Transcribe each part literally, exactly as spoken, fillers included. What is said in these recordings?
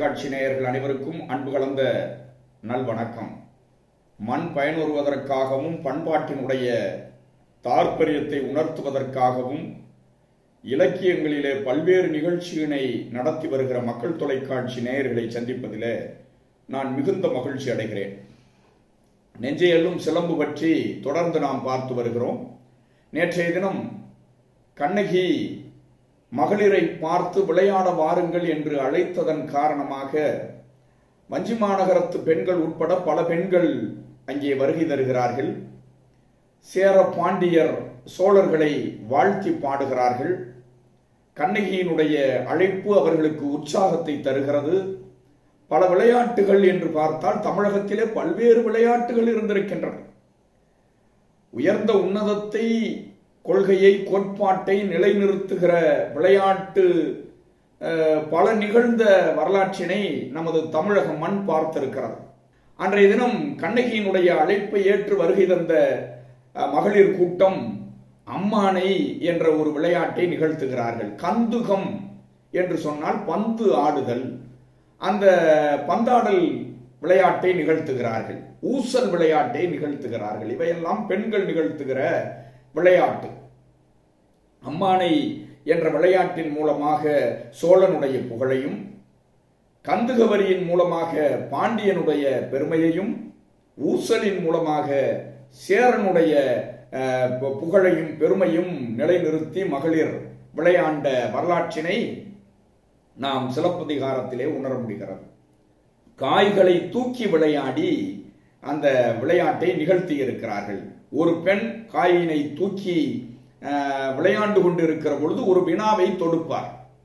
தொலைக்காட்சி நேயர்கள் அனைவருக்கும் அன்பு கலந்த நல்வணக்கம். மண் பயனுறுவதற்காகவும் பண்பாட்டினுடைய தாற்பயத்தை உணர்த்துவதற்காகவும் இலக்கியங்களிலே பல்வேறு நிகழ்ச்சியினை நடத்தி வருகிற மக்கள் தொலைக்காட்சி நேயர்களை சந்திப்பதிலே நான் மிகுந்த மகிழ்ச்சி அடைகிறேன். நெஞ்சையெல்லும் சிலம்பு பற்றி தொடர்ந்து நாம் பார்த்து வருகிறோம். நேற்றைய தினம் கண்ணகி மகளிரை பார்த்து விளையாட வாருங்கள் என்று அழைத்ததன் காரணமாக வஞ்சி மாநகரத்து பெண்கள் உட்பட பல பெண்கள் அங்கே வருகை தருகிறார்கள். சேர பாண்டியர் சோழர்களை வாழ்த்தி பாடுகிறார்கள். கண்ணகியினுடைய அழைப்பு அவர்களுக்கு உற்சாகத்தை தருகிறது. பல விளையாட்டுகள் என்று பார்த்தால் தமிழகத்திலே பல்வேறு விளையாட்டுகள் இருந்திருக்கின்றன. உயர்ந்த உன்னதத்தை, கொள்கையை, கோட்பாட்டை நிலைநிறுத்துகிற விளையாட்டு பல நிகழ்ந்த வரலாற்றினை நமது தமிழக மண் பார்த்திருக்கிறது. அன்றைய தினம் கண்ணகியினுடைய அழைப்பை ஏற்று வருகை தந்த மகளிர் கூட்டம் அம்மானை என்ற ஒரு விளையாட்டை நிகழ்த்துகிறார்கள். கந்துகம் என்று சொன்னால் பந்து ஆடுதல். அந்த பந்தாடல் விளையாட்டை நிகழ்த்துகிறார்கள். ஊசல் விளையாட்டை நிகழ்த்துகிறார்கள். இவையெல்லாம் பெண்கள் நிகழ்த்துகிற விளையாட்டு. அம்மானை என்ற விளையாட்டின் மூலமாக சோழனுடைய புகழையும், கந்துகவரியின் மூலமாக பாண்டியனுடைய பெருமையையும், ஊசலின் மூலமாக சேரனுடைய புகழையும் பெருமையும் நிலைநிறுத்தி மகளிர் விளையாண்ட வரலாற்றினை நாம் சிலப்பதிகாரத்திலே உணர முடிகிறது. காய்களை தூக்கி விளையாடி அந்த விளையாட்டை நிகழ்த்தி இருக்கிறார்கள். ஒரு பெண் காயினை தூக்கி விளையாண்டு கொண்டிருக்கிற பொழுது ஒரு வினாவை தொடுப்பார்.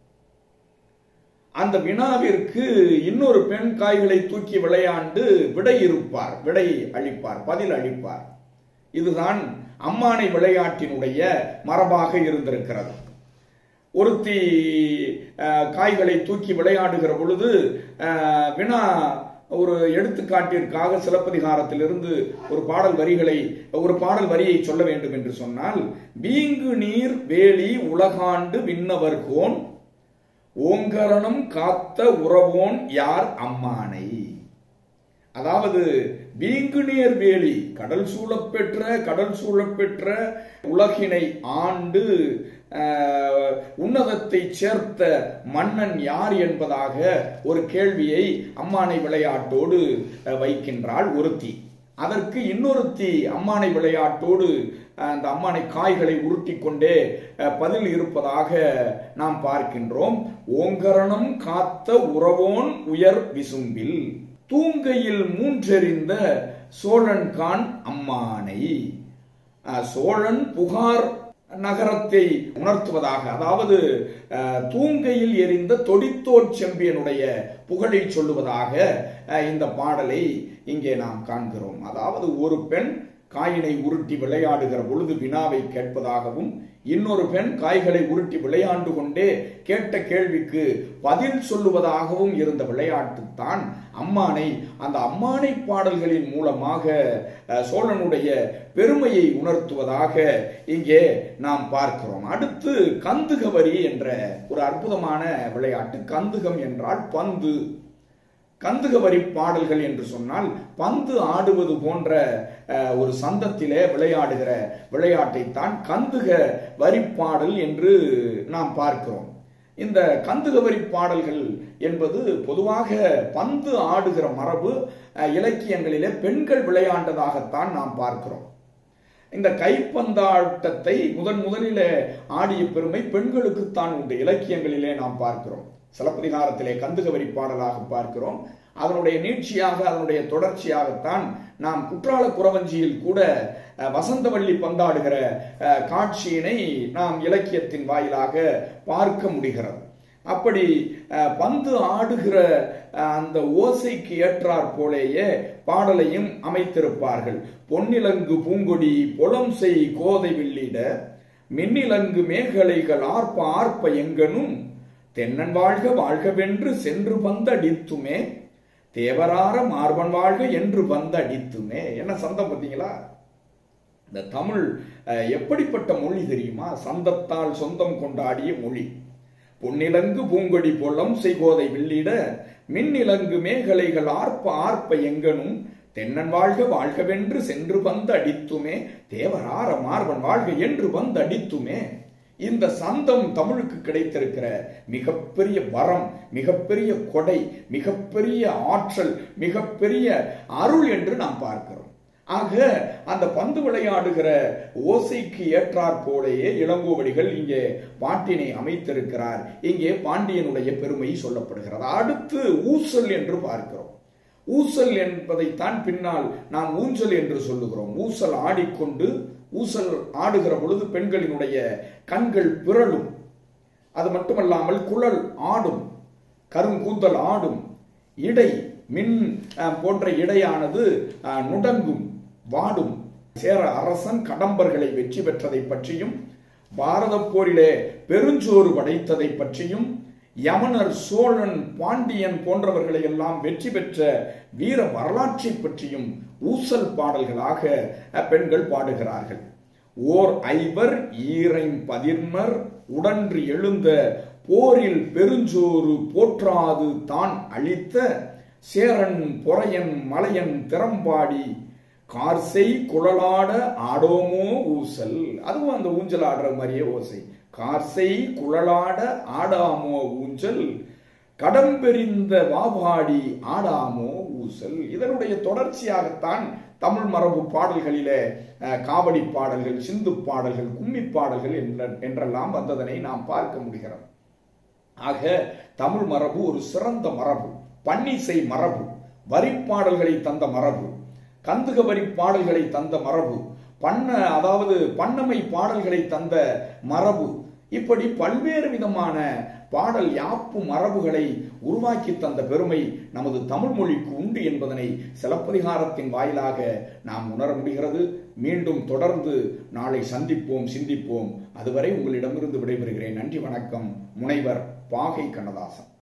அந்த வினாவிற்கு இன்னொரு பெண் காய்களை தூக்கி விளையாண்டு விடை இருப்பார், விடை அளிப்பார், பதில் அளிப்பார். இதுதான் அம்மானை விளையாட்டினுடைய மரபாக இருந்திருக்கிறது. ஒருத்தி காய்களை தூக்கி விளையாடுகிற பொழுது வினா ஒரு எடுத்துக்காட்டிற்காக சிலப்பதிகாரத்திலிருந்து ஒரு பாடல் வரிகளை ஒரு பாடல் வரியை சொல்ல வேண்டும் என்று சொன்னால், வீங்கு நீர் வேலி உலகாண்டு விண்ணவர்கோன் ஓங்கரணம் காத்த உறவோன் யார் அம்மானை. அதாவது வீங்கு நீர் வேலி, கடல் சூழப்பெற்ற கடல் சூழப்பெற்ற உலகினை ஆண்டு உன்னதத்தை சேர்த்த மன்னன் யார் என்பதாக ஒரு கேள்வியை அம்மானை விளையாட்டோடு வைக்கின்றாள் ஒருத்தி. அதற்கு இன்னொருத்தி அம்மானை விளையாட்டோடு அந்த அம்மானை காய்களை உருட்டி கொண்டே பதில் இருப்பதாக நாம் பார்க்கின்றோம். ஓங்கரணம் காத்த உறவோன் உயர் விசும்பில் தூங்கையில் மூன்றெறிந்த சோழன் கான் அம்மானை. சோழன் புகார் நகரத்தை உணர்த்துவதாக, அதாவது தூங்கையில் எரிந்த தொடித்தோர் செம்பியனுடைய புகழை சொல்லுவதாக இந்த பாடலை இங்கே நாம் காண்கிறோம். அதாவது ஒரு பெண் காயினை உருட்டி விளையாடுகிற பொழுது வினாவை கேட்பதாகவும், இன்னொரு பெண் காய்களை உருட்டி விளையாண்டு கொண்டே கேட்ட கேள்விக்கு பதில் சொல்லுவதாகவும் இருந்த விளையாட்டு தான் அம்மானை. அந்த அம்மானை பாடல்களின் மூலமாக சோழனுடைய பெருமையை உணர்த்துவதாக இங்கே நாம் பார்க்கிறோம். அடுத்து கந்துகவரி என்ற ஒரு அற்புதமான விளையாட்டு. கந்துகம் என்றால் பந்து. கந்துகவரி பாடல்கள் என்று சொன்னால் பந்து ஆடுவது போன்ற ஒரு சந்தத்திலே விளையாடுகிற விளையாட்டை தான் கந்துக வரிப்பாடல் என்று நாம் பார்க்கிறோம். இந்த கந்துகவரி பாடல்கள் என்பது பொதுவாக பந்து ஆடுகிற மரபு இலக்கியங்களிலே பெண்கள் விளையாண்டதாகத்தான் நாம் பார்க்கிறோம். இந்த கைப்பந்தாட்டத்தை முதன் முதலிலே ஆடிய பெருமை பெண்களுக்குத்தான் உண்டு. இலக்கியங்களிலே நாம் பார்க்கிறோம். சிலப்பதிகாரத்திலே கந்துகவரி பாடலாக பார்க்கிறோம். அதனுடைய நீட்சியாக, அதனுடைய தொடர்ச்சியாகத்தான் நாம் குற்றால குறவஞ்சியில் கூட வசந்தவள்ளி பந்தாடுகிற காட்சியினை நாம் இலக்கியத்தின் வாயிலாக பார்க்க முடிகிறது. அப்படி பந்து ஆடுகிற அந்த ஓசைக்கு ஏற்றாற் போலேயே பாடலையும் அமைத்திருப்பார்கள். பொன்னிலங்கு பூங்கொடி பொலம் செய் கோதை வில்லிட மின்னிலங்கு மேகலைகள் ஆர்ப்ப ஆர்ப்ப எங்கனும் தென்னன் வாழ்க வாழ்கவென்று சென்று வந்தடித்துமே தேவரார மார்பன் வாழ்க என்று வந்தடித்துமே. என்ன சந்தம் பார்த்தீங்களா? இந்த தமிழ் எப்படிப்பட்ட மொழி தெரியுமா? சந்தத்தால் சொந்தம் கொண்டாடிய மொழி. பொன்னிலங்கு பூங்கொடி பொலம் செய்கோதை வில்லிட மின்னிலங்கு மேகலைகள் ஆர்ப்ப ஆர்ப்ப எங்கனும் தென்னன் வாழ்க வாழ்கவென்று சென்று வந்து அடித்துமே தேவரார மார்பன் வாழ்க என்று வந்து அடித்துமே. இந்த சந்தம் தமிழுக்கு கிடைத்திருக்கிற மிகப்பெரிய வரம், மிகப்பெரிய கொடை, மிகப்பெரிய ஆற்றல், மிகப்பெரிய அருள் என்று நாம் பார்க்கிறோம். ஆக அந்த பந்து விளையாடுகிற ஓசைக்கு ஏற்றாற் போலேயே இளங்கோவடிகள் இங்கே பாட்டினை அமைத்திருக்கிறார். இங்கே பாண்டியனுடைய பெருமை சொல்லப்படுகிறது. அடுத்து ஊசல் என்று பார்க்கிறோம். ஊசல் என்பதைத்தான் பின்னால் நாம் ஊஞ்சல் என்று சொல்லுகிறோம். ஊசல் ஆடிக்கொண்டு, ஊசல் ஆடுகிற பொழுது பெண்களினுடைய கண்கள் பிறழும். அது மட்டுமல்லாமல் குழல் ஆடும், கருங்கூந்தல் ஆடும், இடை மின் போன்ற இடையானது நுடங்கும், வாடும். சேர அரசன் கடம்பர்களை வெற்றி பெற்றதை பற்றியும், பாரத போரிலே பெருஞ்சோறு படைத்ததை பற்றியும், யமனர், சோழன், பாண்டியன் போன்றவர்களை எல்லாம் வெற்றி பெற்ற வீர வரலாற்றை பற்றியும் ஊசல் பாடல்களாக பெண்கள் பாடுகிறார்கள். ஓர் ஐவர் ஈரைம் பதின்மர் உடன்று எழுந்த போரில் பெருஞ்சோறு போற்றாது தான் அளித்த சேரன் பொறையன் மலையன் திறம்பாடி கார்செய் குழலாட ஆடோமோ ஊசல். அதுவும் அந்த ஊஞ்சல் ஆடுற மாதிரியே ஓசை. கார்செய் குழலாட ஆடாமோ ஊஞ்சல் கடம்பெறிந்த வாபாடி ஆடாமோ ஊசல். இதனுடைய தொடர்ச்சியாகத்தான் தமிழ் மரபு பாடல்களிலே காவடி பாடல்கள், சிந்து பாடல்கள், கும்மி பாடல்கள் என்றெல்லாம் வந்ததனை நாம் பார்க்க முடிகிறது. ஆக தமிழ் மரபு ஒரு சிறந்த மரபு, பன்னிசை மரபு, வரிப்பாடல்களை தந்த மரபு, கந்துக வரி பாடல்களை தந்த மரபு, பண்ண அதாவது பண்ணமை பாடல்களை தந்த மரபு, இப்படி பல்வேறு விதமான பாடல் யாப்பு மரபுகளை உருவாக்கி தந்த பெருமை நமது தமிழ் மொழிக்கு உண்டு என்பதனை சிலப்பதிகாரத்தின் வாயிலாக நாம் உணர முடிகிறது. மீண்டும் தொடர்ந்து நாளை சந்திப்போம், சிந்திப்போம். அதுவரை உங்களிடமிருந்து விடைபெறுகிறேன். நன்றி, வணக்கம். முனைவர் பாகை கண்ணதாசன்.